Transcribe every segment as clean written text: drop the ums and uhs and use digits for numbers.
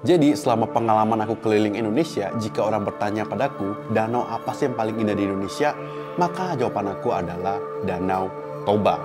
Jadi selama pengalaman aku keliling Indonesia, jika orang bertanya padaku, danau apa sih yang paling indah di Indonesia? Maka jawaban aku adalah Danau Toba.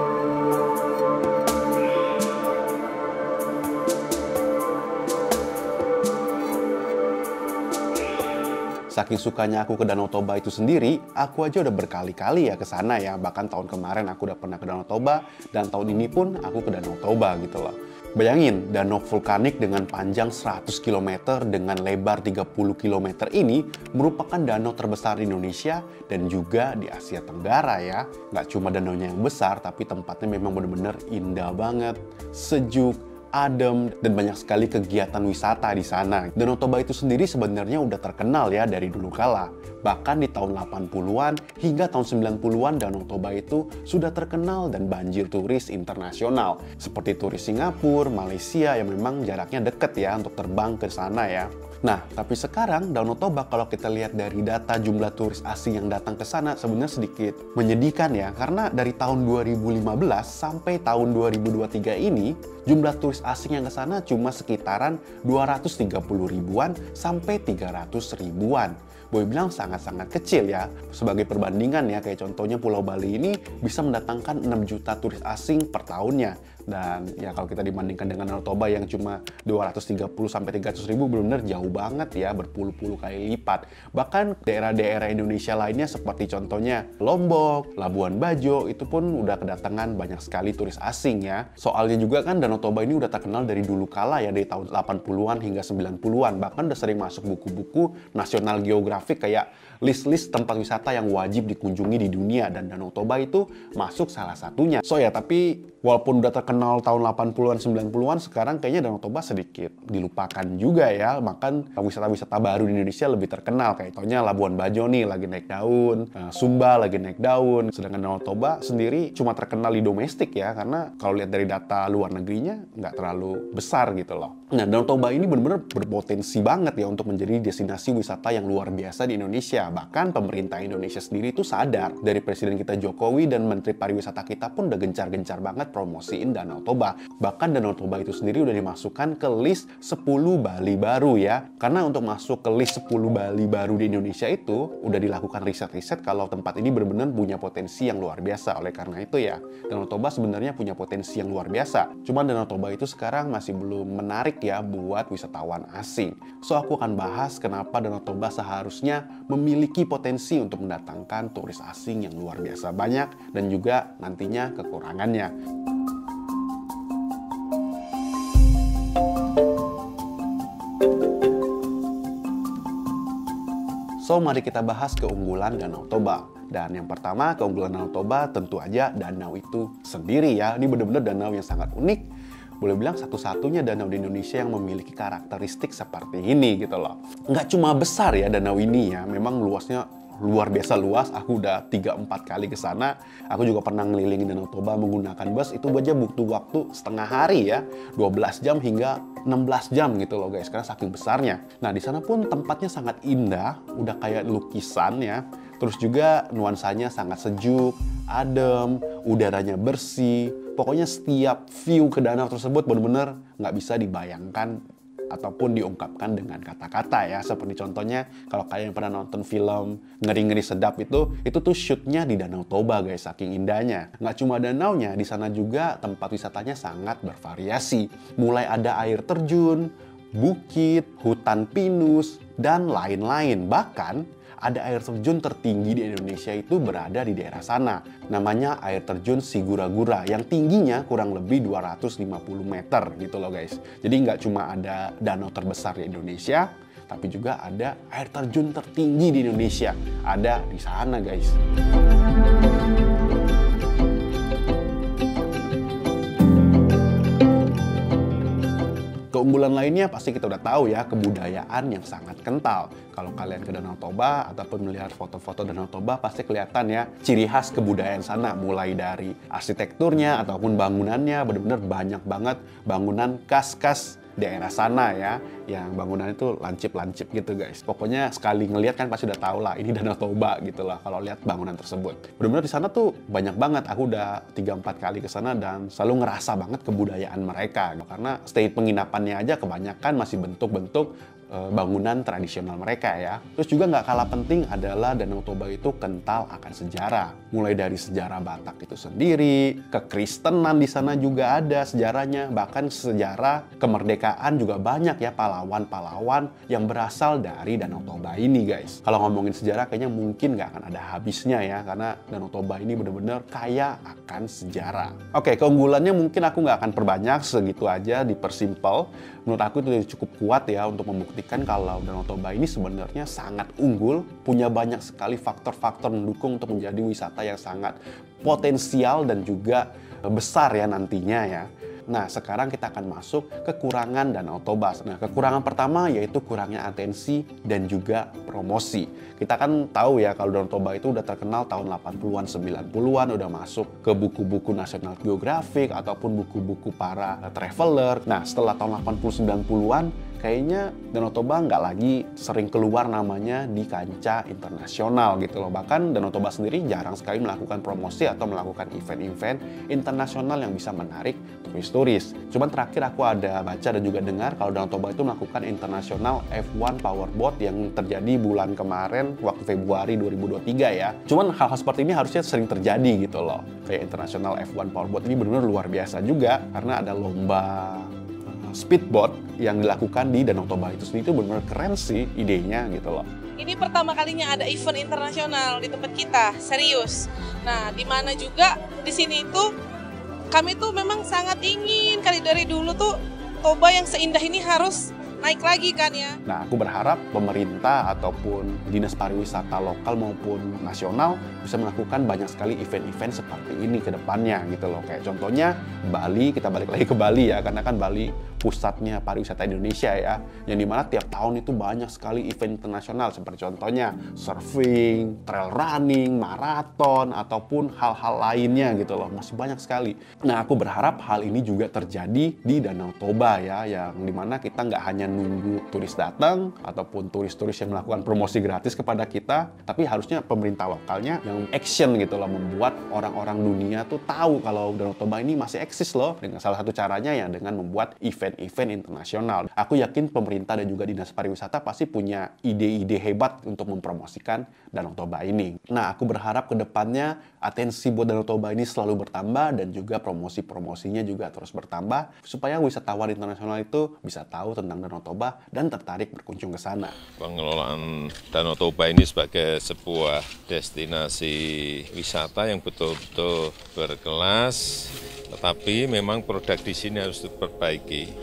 Saking sukanya aku ke Danau Toba itu sendiri, aku aja udah berkali-kali ya ke sana ya. Bahkan tahun kemarin aku udah pernah ke Danau Toba, dan tahun ini pun aku ke Danau Toba gitu loh. Bayangin, danau vulkanik dengan panjang 100 km dengan lebar 30 km ini merupakan danau terbesar di Indonesia dan juga di Asia Tenggara ya. Nggak cuma danaunya yang besar, tapi tempatnya memang benar-benar indah banget, sejuk, adem, dan banyak sekali kegiatan wisata di sana. Danau Toba itu sendiri sebenarnya udah terkenal ya dari dulu kala. Bahkan di tahun 80-an hingga tahun 90-an Danau Toba itu sudah terkenal dan banjir turis internasional. Seperti turis Singapura, Malaysia yang memang jaraknya deket ya untuk terbang ke sana ya. Nah, tapi sekarang Danau Toba kalau kita lihat dari data jumlah turis asing yang datang ke sana sebenarnya sedikit menyedihkan ya. Karena dari tahun 2015 sampai tahun 2023 ini jumlah turis asing yang ke sana cuma sekitaran 230 ribuan sampai 300 ribuan. Boleh bilang sangat-sangat kecil ya. Sebagai perbandingan ya, kayak contohnya Pulau Bali ini bisa mendatangkan 6 juta turis asing per tahunnya. Dan ya kalau kita dibandingkan dengan Danau Toba yang cuma 230 sampai 300 ribu, benar-benar jauh banget ya, berpuluh-puluh kali lipat. Bahkan daerah-daerah Indonesia lainnya seperti contohnya Lombok, Labuan Bajo, itu pun udah kedatangan banyak sekali turis asing ya. Soalnya juga kan Danau Toba ini udah terkenal dari dulu kala ya, dari tahun 80-an hingga 90-an. Bahkan udah sering masuk buku-buku National Geographic kayak list-list tempat wisata yang wajib dikunjungi di dunia, dan Danau Toba itu masuk salah satunya. So ya, tapi walaupun udah terkenal tahun 80-an, 90-an, sekarang kayaknya Danau Toba sedikit dilupakan juga ya. Bahkan wisata-wisata baru di Indonesia lebih terkenal. Kayak contohnya Labuan Bajo nih lagi naik daun, Sumba lagi naik daun. Sedangkan Danau Toba sendiri cuma terkenal di domestik ya, karena kalau lihat dari data luar negerinya nggak terlalu besar gitu loh. Nah, Danau Toba ini benar-benar berpotensi banget ya untuk menjadi destinasi wisata yang luar biasa di Indonesia. Bahkan pemerintah Indonesia sendiri itu sadar. Dari Presiden kita Jokowi dan Menteri Pariwisata kita pun udah gencar-gencar banget promosiin Danau Toba. Bahkan Danau Toba itu sendiri udah dimasukkan ke list 10 Bali baru ya. Karena untuk masuk ke list 10 Bali baru di Indonesia itu udah dilakukan riset-riset kalau tempat ini benar-benar punya potensi yang luar biasa. Oleh karena itu ya, Danau Toba sebenarnya punya potensi yang luar biasa. Cuman Danau Toba itu sekarang masih belum menarik ya buat wisatawan asing. So aku akan bahas kenapa Danau Toba seharusnya memiliki potensi untuk mendatangkan turis asing yang luar biasa banyak, dan juga nantinya kekurangannya. So, mari kita bahas keunggulan Danau Toba. Dan yang pertama, keunggulan Danau Toba tentu aja danau itu sendiri ya. Ini benar-benar danau yang sangat unik. Boleh bilang satu-satunya danau di Indonesia yang memiliki karakteristik seperti ini gitu loh. Nggak cuma besar ya danau ini ya, memang luasnya luar biasa luas. Aku udah 3-4 kali ke sana. Aku juga pernah ngelilingin Danau Toba menggunakan bus. Itu aja butuh waktu setengah hari ya, 12 jam hingga 16 jam gitu loh guys, karena saking besarnya. Nah, di sana pun tempatnya sangat indah, udah kayak lukisan ya. Terus juga nuansanya sangat sejuk, adem, udaranya bersih. Pokoknya setiap view ke danau tersebut benar-benar nggak bisa dibayangkan ataupun diungkapkan dengan kata-kata ya. Seperti contohnya kalau kalian pernah nonton film Ngeri-Ngeri Sedap itu tuh shootnya di Danau Toba guys, saking indahnya. Nggak cuma danaunya, di sana juga tempat wisatanya sangat bervariasi. Mulai ada air terjun, bukit, hutan pinus, dan lain-lain. Bahkan ada air terjun tertinggi di Indonesia itu berada di daerah sana. Namanya air terjun Sigura-gura yang tingginya kurang lebih 250 meter gitu loh guys. Jadi nggak cuma ada danau terbesar di Indonesia, tapi juga ada air terjun tertinggi di Indonesia. Ada di sana guys. Keunggulan lainnya pasti kita udah tahu ya, kebudayaan yang sangat kental. Kalau kalian ke Danau Toba ataupun melihat foto-foto Danau Toba pasti kelihatan ya ciri khas kebudayaan sana. Mulai dari arsitekturnya ataupun bangunannya, benar-benar banyak banget bangunan khas-khas daerah sana ya, yang bangunan itu lancip-lancip gitu guys. Pokoknya sekali ngelihat kan pasti udah tahu lah ini Danau Toba gitu lah kalau lihat bangunan tersebut. Benar-benar di sana tuh banyak banget. Aku udah 3-4 kali ke sana dan selalu ngerasa banget kebudayaan mereka. Karena stay penginapannya aja kebanyakan masih bentuk-bentuk bangunan tradisional mereka ya. Terus juga nggak kalah penting adalah Danau Toba itu kental akan sejarah. Mulai dari sejarah Batak itu sendiri, kekristenan di sana juga ada sejarahnya. Bahkan sejarah kemerdekaan juga banyak ya pahlawan-pahlawan yang berasal dari Danau Toba ini guys. Kalau ngomongin sejarah kayaknya mungkin nggak akan ada habisnya ya, karena Danau Toba ini benar-benar kaya akan sejarah. Oke, keunggulannya mungkin aku nggak akan perbanyak, segitu aja, dipersimpel. Menurut aku itu cukup kuat ya untuk membuktikan kalau Danau Toba ini sebenarnya sangat unggul, punya banyak sekali faktor-faktor mendukung untuk menjadi wisata yang sangat potensial dan juga besar ya nantinya ya. Nah, sekarang kita akan masuk kekurangan Danau Toba. Nah, kekurangan pertama yaitu kurangnya atensi dan juga promosi. Kita kan tahu ya kalau Danau Toba itu udah terkenal tahun 80-an, 90-an, udah masuk ke buku-buku National Geographic ataupun buku-buku para traveler. Nah, setelah tahun 80-90-an, kayaknya Danau Toba nggak lagi sering keluar namanya di kancah internasional gitu loh. Bahkan Danau Toba sendiri jarang sekali melakukan promosi atau melakukan event-event internasional yang bisa menarik turis-turis. Cuman terakhir aku ada baca dan juga dengar kalau Danau Toba itu melakukan internasional F1 Powerboat yang terjadi bulan kemarin waktu Februari 2023 ya. Cuman hal-hal seperti ini harusnya sering terjadi gitu loh. Kayak internasional F1 Powerboat ini benar-benar luar biasa juga karena ada lomba speedboat yang dilakukan di Danau Toba itu sendiri. Itu benar-benar keren sih idenya gitu loh. Ini pertama kalinya ada event internasional di tempat kita, serius. Nah, di mana juga di sini itu kami tuh memang sangat ingin kali dari dulu tuh Toba yang seindah ini harus naik lagi kan ya. Nah, aku berharap pemerintah ataupun dinas pariwisata lokal maupun nasional bisa melakukan banyak sekali event-event seperti ini ke depannya gitu loh. Kayak contohnya Bali, kita balik lagi ke Bali ya, karena kan Bali pusatnya pariwisata Indonesia ya, yang dimana tiap tahun itu banyak sekali event internasional seperti contohnya surfing, trail running, maraton, ataupun hal-hal lainnya gitu loh, masih banyak sekali. Nah, aku berharap hal ini juga terjadi di Danau Toba ya, yang dimana kita nggak hanya nunggu turis datang ataupun turis-turis yang melakukan promosi gratis kepada kita, tapi harusnya pemerintah lokalnya yang action gitu loh, membuat orang-orang dunia tuh tahu kalau Danau Toba ini masih eksis loh, dengan salah satu caranya ya dengan membuat event internasional. Aku yakin pemerintah dan juga dinas pariwisata pasti punya ide-ide hebat untuk mempromosikan Danau Toba ini. Nah, aku berharap ke depannya atensi buat Danau Toba ini selalu bertambah dan juga promosi-promosinya juga terus bertambah supaya wisatawan internasional itu bisa tahu tentang Danau Toba dan tertarik berkunjung ke sana. Pengelolaan Danau Toba ini sebagai sebuah destinasi wisata yang betul-betul berkelas, tetapi memang produk di sini harus diperbaiki.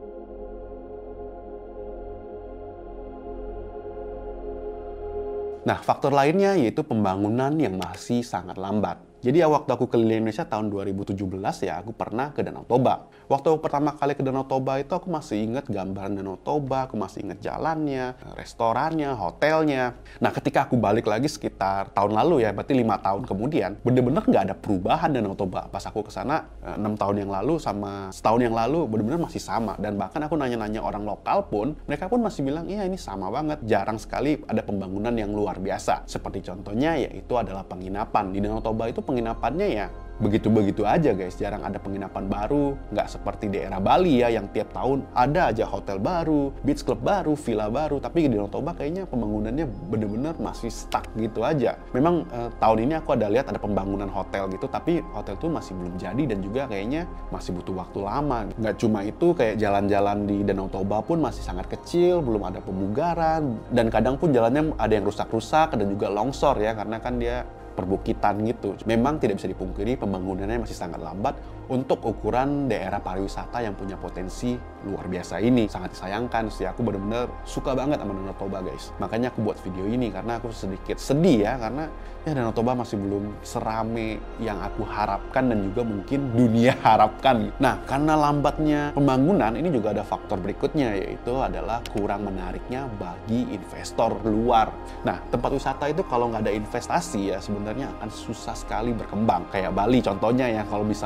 Nah, faktor lainnya yaitu pembangunan yang masih sangat lambat. Jadi ya waktu aku keliling Indonesia tahun 2017 ya, aku pernah ke Danau Toba. Waktu aku pertama kali ke Danau Toba itu aku masih ingat gambaran Danau Toba, aku masih ingat jalannya, restorannya, hotelnya. Nah, ketika aku balik lagi sekitar tahun lalu ya, berarti 5 tahun kemudian, bener-bener nggak ada perubahan Danau Toba. Pas aku ke sana 6 tahun yang lalu sama setahun yang lalu, bener-bener masih sama. Dan bahkan aku nanya-nanya orang lokal pun, mereka pun masih bilang, iya ini sama banget. Jarang sekali ada pembangunan yang luar biasa. Seperti contohnya yaitu adalah penginapan. Di Danau Toba itu penginapannya ya begitu-begitu aja guys, jarang ada penginapan baru, nggak seperti daerah Bali ya yang tiap tahun ada aja hotel baru, beach club baru, villa baru, tapi di Danau Toba kayaknya pembangunannya bener-bener masih stuck gitu aja. Memang tahun ini aku ada lihat ada pembangunan hotel gitu, tapi hotel tuh masih belum jadi dan juga kayaknya masih butuh waktu lama. Nggak cuma itu, kayak jalan-jalan di Danau Toba pun masih sangat kecil, belum ada pemugaran, dan kadang pun jalannya ada yang rusak-rusak dan juga longsor ya, karena kan dia perbukitan gitu. Memang tidak bisa dipungkiri pembangunannya masih sangat lambat untuk ukuran daerah pariwisata yang punya potensi luar biasa ini. Sangat disayangkan sih, aku benar-benar suka banget sama Danau Toba guys. Makanya aku buat video ini karena aku sedikit sedih ya, karena ya Danau Toba masih belum serame yang aku harapkan dan juga mungkin dunia harapkan. Nah, karena lambatnya pembangunan ini juga ada faktor berikutnya, yaitu adalah kurang menariknya bagi investor luar. Nah, tempat wisata itu kalau nggak ada investasi ya sebenarnya akan susah sekali berkembang. Kayak Bali contohnya ya, kalau misalnya Bali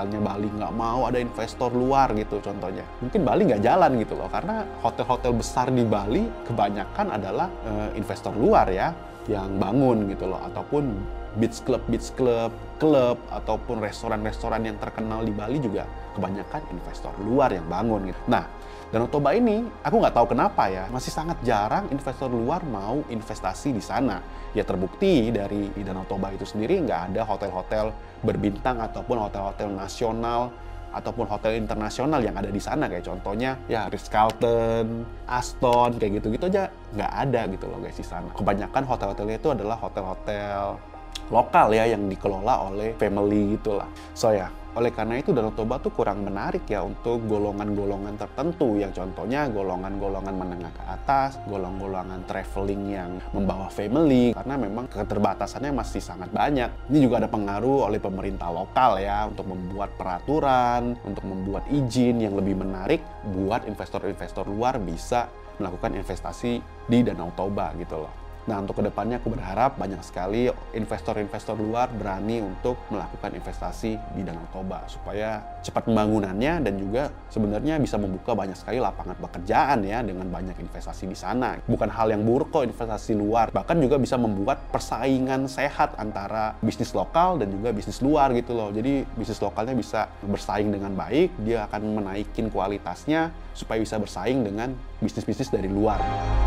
Bali, nggak mau ada investor luar gitu contohnya. Mungkin Bali nggak jalan gitu loh, karena hotel-hotel besar di Bali kebanyakan adalah investor luar ya yang bangun gitu loh, ataupun beach club ataupun restoran-restoran yang terkenal di Bali juga kebanyakan investor luar yang bangun gitu. Nah, Danau Toba ini aku nggak tahu kenapa ya, masih sangat jarang investor luar mau investasi di sana. Ya terbukti dari di Danau Toba itu sendiri nggak ada hotel-hotel berbintang ataupun hotel-hotel nasional ataupun hotel internasional yang ada di sana, kayak contohnya ya Ritz-Carlton, Aston, kayak gitu-gitu aja nggak ada gitu loh guys di sana. Kebanyakan hotel-hotelnya itu adalah hotel-hotel lokal ya yang dikelola oleh family gitulah. So ya, oleh karena itu Danau Toba tuh kurang menarik ya untuk golongan-golongan tertentu, yang contohnya golongan-golongan menengah ke atas, golongan-golongan traveling yang membawa family, karena memang keterbatasannya masih sangat banyak. Ini juga ada pengaruh oleh pemerintah lokal ya untuk membuat peraturan, untuk membuat izin yang lebih menarik buat investor-investor luar bisa melakukan investasi di Danau Toba gitu loh. Nah, untuk kedepannya aku berharap banyak sekali investor-investor luar berani untuk melakukan investasi di Danau Toba supaya cepat pembangunannya, dan juga sebenarnya bisa membuka banyak sekali lapangan pekerjaan ya dengan banyak investasi di sana. Bukan hal yang buruk kok investasi luar, bahkan juga bisa membuat persaingan sehat antara bisnis lokal dan juga bisnis luar gitu loh. Jadi bisnis lokalnya bisa bersaing dengan baik, dia akan menaikin kualitasnya supaya bisa bersaing dengan bisnis-bisnis dari luar.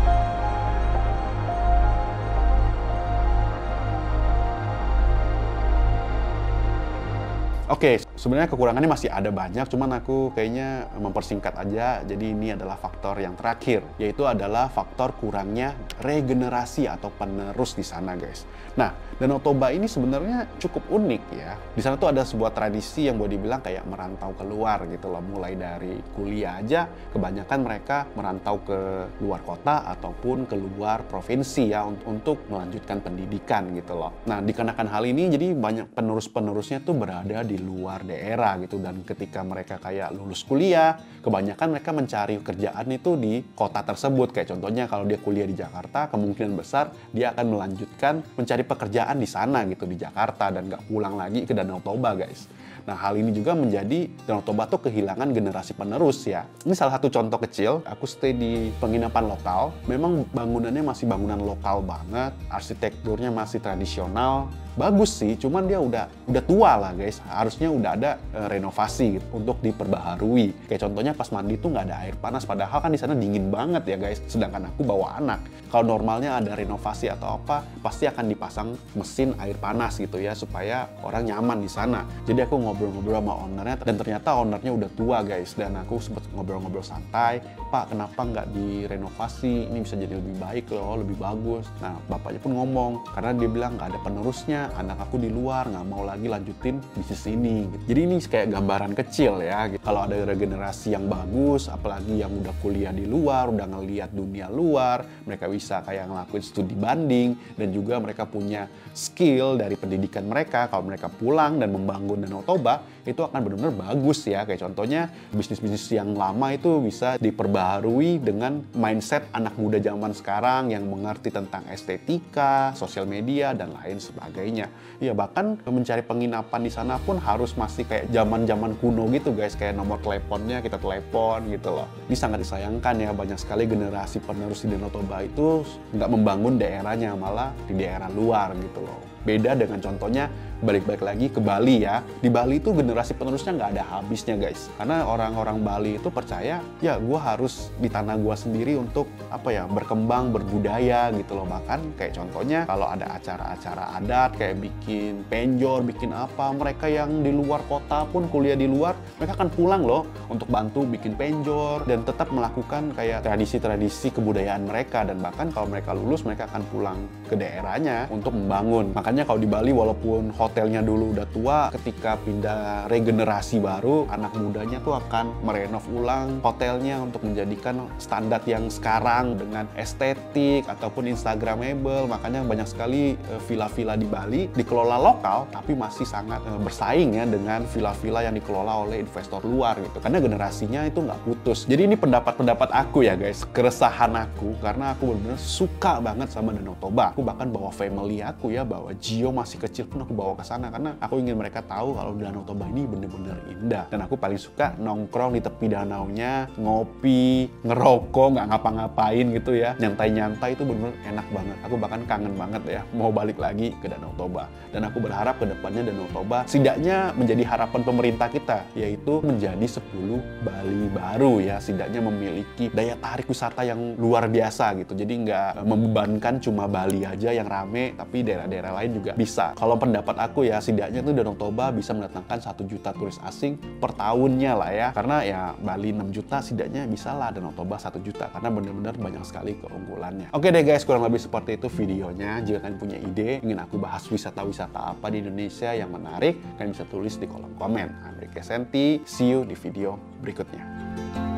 Oke, sebenarnya kekurangannya masih ada banyak, cuman aku kayaknya mempersingkat aja. Jadi ini adalah faktor yang terakhir, yaitu adalah faktor kurangnya regenerasi atau penerus di sana, guys. Nah, Danau Toba ini sebenarnya cukup unik ya. Di sana tuh ada sebuah tradisi yang boleh dibilang kayak merantau keluar gitu loh. Mulai dari kuliah aja, kebanyakan mereka merantau ke luar kota ataupun ke luar provinsi ya untuk melanjutkan pendidikan gitu loh. Nah, dikarenakan hal ini jadi banyak penerus-penerusnya tuh berada di luar daerah gitu, dan ketika mereka kayak lulus kuliah, kebanyakan mereka mencari kerjaan itu di kota tersebut. Kayak contohnya kalau dia kuliah di Jakarta, kemungkinan besar dia akan melanjutkan mencari pekerjaan di sana gitu, di Jakarta, dan nggak pulang lagi ke Danau Toba, guys. Nah, hal ini juga menjadi Danau Toba tuh kehilangan generasi penerus ya. Ini salah satu contoh kecil, aku stay di penginapan lokal, memang bangunannya masih bangunan lokal banget, arsitekturnya masih tradisional, bagus sih, cuman dia udah tua lah guys, harusnya udah ada renovasi gitu, untuk diperbaharui. Kayak contohnya pas mandi tuh nggak ada air panas, padahal kan di sana dingin banget ya guys, sedangkan aku bawa anak. Kalau normalnya ada renovasi atau apa, pasti akan dipasang mesin air panas gitu ya, supaya orang nyaman di sana. Jadi aku ngobrol-ngobrol sama ownernya, dan ternyata ownernya udah tua guys, dan aku sempet ngobrol-ngobrol santai, Pak kenapa nggak direnovasi, ini bisa jadi lebih baik loh, lebih bagus. Nah, bapaknya pun ngomong, karena dia bilang nggak ada penerusnya, anak aku di luar, nggak mau lagi lanjutin bisnis ini gitu. Jadi ini kayak gambaran kecil ya gitu. Kalau ada regenerasi yang bagus, apalagi yang udah kuliah di luar, udah ngelihat dunia luar, mereka bisa kayak ngelakuin studi banding, dan juga mereka punya skill dari pendidikan mereka. Kalau mereka pulang dan membangun Danau Toba, itu akan benar-benar bagus ya. Kayak contohnya bisnis-bisnis yang lama itu bisa diperbaharui dengan mindset anak muda zaman sekarang yang mengerti tentang estetika, sosial media, dan lain sebagainya. Ya bahkan mencari penginapan di sana pun harus masih kayak zaman-zaman kuno gitu guys, kayak nomor teleponnya kita telepon gitu loh. Ini sangat disayangkan ya, banyak sekali generasi penerus di Danau Toba itu nggak membangun daerahnya, malah di daerah luar gitu loh. Beda dengan contohnya balik-balik lagi ke Bali ya. Di Bali itu generasi penerusnya nggak ada habisnya guys. Karena orang-orang Bali itu percaya, ya gue harus di tanah gue sendiri untuk berkembang, berbudaya gitu loh. Bahkan kayak contohnya kalau ada acara-acara adat kayak bikin penjor, bikin apa, mereka yang di luar kota pun kuliah di luar, mereka akan pulang loh untuk bantu bikin penjor dan tetap melakukan kayak tradisi-tradisi kebudayaan mereka. Dan bahkan kalau mereka lulus, mereka akan pulang ke daerahnya untuk membangun. Makanya kalau di Bali walaupun hotelnya dulu udah tua, ketika pindah regenerasi baru, anak mudanya tuh akan merenov ulang hotelnya untuk menjadikan standar yang sekarang dengan estetik ataupun instagramable. Makanya banyak sekali villa-villa di Bali dikelola lokal tapi masih sangat bersaing ya dengan villa-villa yang dikelola oleh investor luar gitu, karena generasinya itu nggak putus. Jadi ini pendapat aku ya guys, keresahan aku, karena aku benar-benar suka banget sama Danau Toba. Aku bahkan bawa family aku ya, bawa Gio masih kecil pun aku bawa ke ke sana karena aku ingin mereka tahu kalau Danau Toba ini bener-bener indah. Dan aku paling suka nongkrong di tepi danaunya, ngopi, ngerokok, nggak ngapa-ngapain gitu ya. Nyantai-nyantai itu bener-bener enak banget. Aku bahkan kangen banget ya mau balik lagi ke Danau Toba. Dan aku berharap ke depannya Danau Toba setidaknya menjadi harapan pemerintah kita, yaitu menjadi 10 Bali baru ya, setidaknya memiliki daya tarik wisata yang luar biasa gitu. Jadi nggak membebankan cuma Bali aja yang rame, tapi daerah-daerah lain juga bisa. Kalau pendapat aku ya, setidaknya tuh Danau Toba bisa mendatangkan 1 juta turis asing per tahunnya lah ya. Karena ya Bali 6 juta, setidaknya bisa lah Danau Toba 1 juta. Karena benar-benar banyak sekali keunggulannya. Oke deh guys, kurang lebih seperti itu videonya. Jika kalian punya ide, ingin aku bahas wisata-wisata apa di Indonesia yang menarik, kalian bisa tulis di kolom komen. I'm Ricky Senti, see you di video berikutnya.